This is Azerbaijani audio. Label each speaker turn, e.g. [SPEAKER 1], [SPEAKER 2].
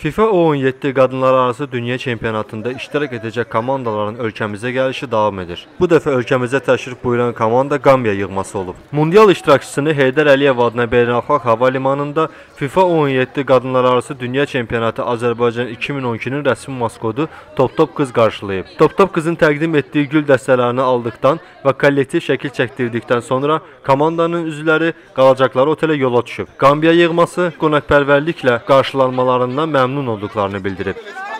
[SPEAKER 1] FIFA U17 qadınlar arası dünya çempionatında iştirak edəcək komandaların ölkəmizə gəlişi davam edir. Bu dəfə ölkəmizə təşrif buyuran komanda Qambiya yığması olub. Mundial iştirakçısını Heydər Əliyev adına beynəlxalq hava limanında FIFA U17 qadınlar arası dünya çempionatı Azərbaycan 2012-nin rəsmi maskotu Top-Top qız qarşılayıb. Top-Top qızın təqdim etdiyi gül dəstələrini aldıqdan və kollektiv şəkil çəkdirdikdən sonra komandanın üzvləri qalacaqları otelə yola düşüb. Qambiya yığması qonaqpərvərliklə qarşılanmalarından məmnun olduqlarını bildirib.